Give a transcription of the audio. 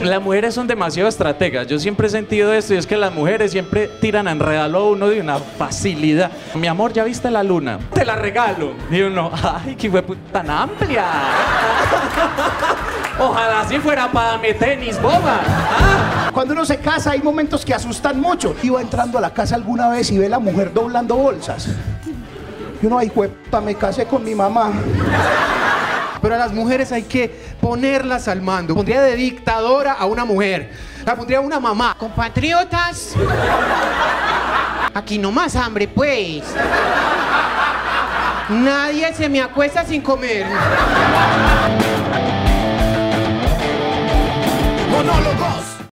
Las mujeres son demasiado estrategas. Yo siempre he sentido esto y es que las mujeres siempre tiran a enredarlo a uno de una facilidad. Mi amor, ¿ya viste la luna? Te la regalo. Y uno, ay, qué tan amplia. Ojalá si fuera para darme tenis, boba. ¿Ah? Cuando uno se casa hay momentos que asustan mucho. Iba entrando a la casa alguna vez y ve a la mujer doblando bolsas. Y uno, ay, jueputa, me casé con mi mamá. Pero a las mujeres hay que ponerlas al mando. Pondría de dictadora a una mujer. La pondría a una mamá. Compatriotas, aquí no más hambre, pues. Nadie se me acuesta sin comer. Monólogo.